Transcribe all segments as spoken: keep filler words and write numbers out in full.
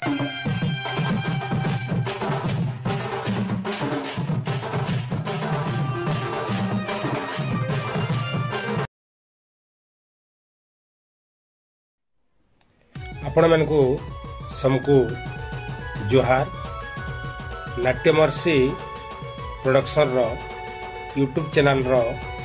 आपण मानकु समकु जोहार। नाट्यमर्षि प्रोडक्शन रो यूट्यूब चैनल रो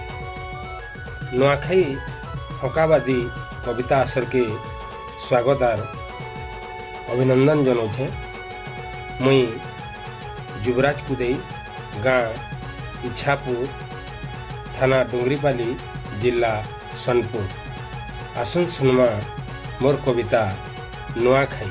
नुआखाई हकाबादी कविता आसर के स्वागत आर अभिनंदन जनाऊे। मुई युवराज कुदेई गाँ इच्छापुर थाना डुंगरीपाली जिला सोनपुर। आसन सुनमा मोर कविता नुआखाई।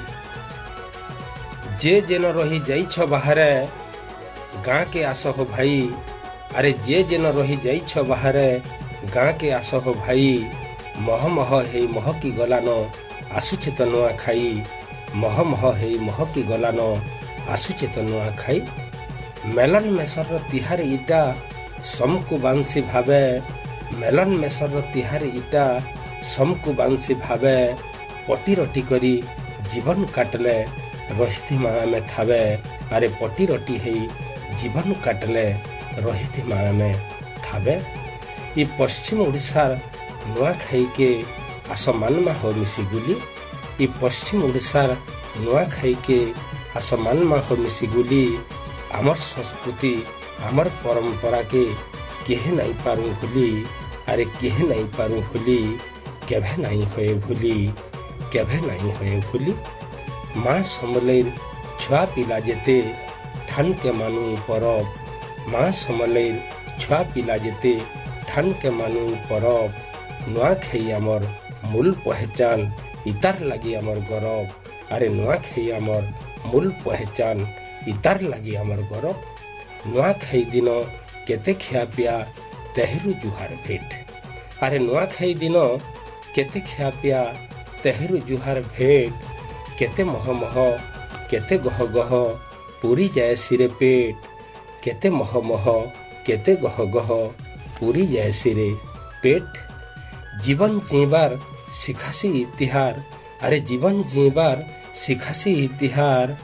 जे जेन रही जाइछ बाहरे गाँ के आस हो भाई। अरे जे जेन रही जाइछ बाहरे गाँ के आस हो भाई। मह मह हे मह की गलान आसुचे तो नुआखाई। मह मह हे मह की गलान आसुचे तो नुआखाई। मेलन मेसर तिहार इटा समकु बांसी भावे। मेलन मेसर तिहार इटा समकु बांसी भावे। पटी रटी करी जीवन काटले रही में थावे। अरे पटी रटी है जीवन काटले रही में थावे। ये पश्चिम ओडिशा नुआखाई के आसमान में हो मिसी गुली। ये पश्चिम ओडिशा नुआखाई के आसमान में हो मिसी गुली। आमर संस्कृति आमर परंपरा के केहे नहीं पारू भूली। अरे केहे नहीं पारू भूली केभे नहीं होए भूली केभे नहीं होए भूली। माँ समलेर छुआ पिला जेते ठान के मानु परब। माँ समलेर छुआ पिला जेते ठान के मानु परब। नुआखाई आमर मूल पहचान इतार लगी आमर गौरव। अरे नुआखाई आमर मूल पहचान इतार लगी आमर गौरव। नुआखाई दिन केते खिया पिया तेहरू जुहार भेट। अरे नुआखाई दिन केते खिया पिया तेहरू जुहार भेट। केते मह मह केते गह गह पूरी जाए सिरे पेट। केते मह मह केते गह गह पूरी जाए सिरे पेट। जीवन जीवार शिखासी इतिहार। अरे जीवन जीवार शिखासी इतिहार।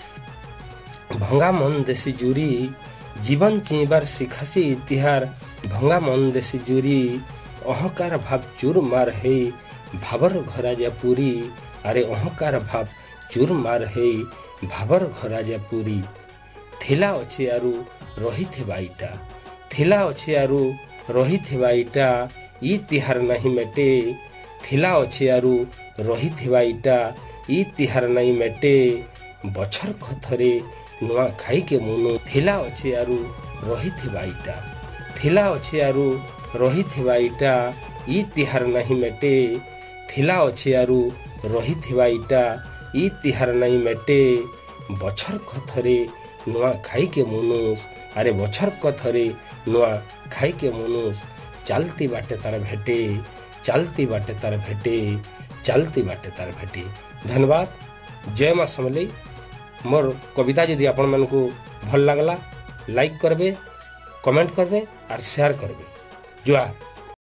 भंगा मन देसी जुरी जीवन जीवार शिखासी इतिहार। भंगा मन देसी जुरी अहंकार भाव चूर मार है भावर घरा जा पूरी। अरे अहंकार भाव चूर मार है भावर घरा जा पूरी। थिला अच्छे आरु रही थे बाईटा। थिला अच्छे आरु रही थे बाईटा ई तिहार नहीं मेटे। थिला अच्छे आरु रही थे बाईटा ई तिहार नहीं मेटे। बछर कथरे नुआ खाई के मुनु। थिला अच्छे आरु रही थे बाईटा। थिला अच्छे आरु रही थे बाईटा ई तिहार नहीं मेटे। थिला अच्छे आरु रही थे बाईटा ई तिहार नहीं मेटे। बछर कथरे नुआ खाई के मुनुस। अरे बछर कथरे नुआ खाई के मुनुस। चलती बाटे तार भेटे चलती बाटे तार भेटे चलती बाटे तार भेटे। धन्यवाद। जय माँ समलेई। मोर कविता यदि आपण मानकु भल लागला लाइक करबे कमेंट करबे और शेयर करबे। जुआ।